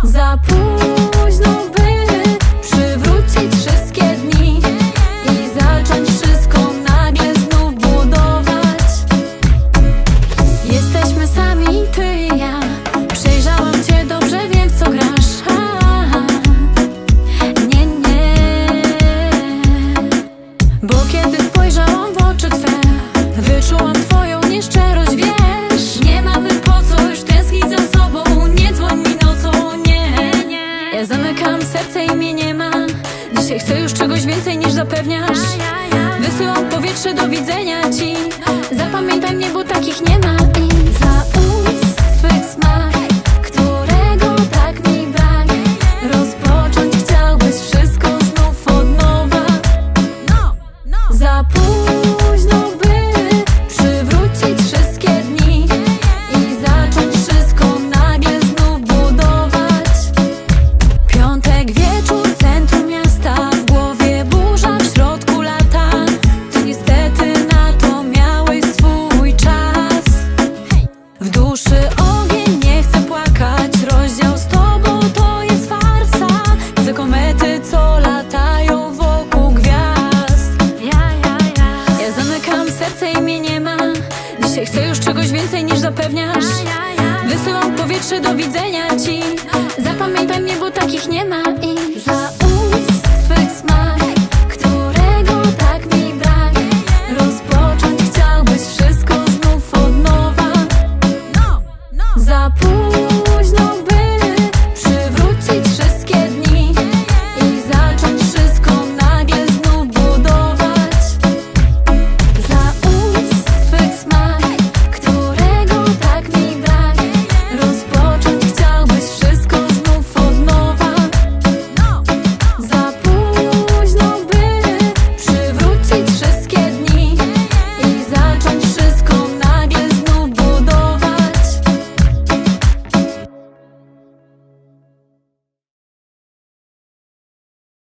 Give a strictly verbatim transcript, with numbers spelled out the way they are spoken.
Za późno, by przywrócić wszystkie dni i zacząć wszystko nagle znów budować. Jesteśmy sami, ty i ja. Przejrzałam cię, dobrze wiem, w co grasz. Ha, nie, nie. Bo kiedy spojrzałam w oczy twe, wyczułam twoją nieszczerość, wiesz. Nie mamy po co już tęsknić za sobą. Nie dzwoń mi nocą, nie. Ja zamykam serce i mnie nie ma. Dzisiaj chcę już czegoś więcej niż zapewniasz. Wysyłam powietrze, do widzenia ci. Zapamiętaj mnie, bo takich nie ma.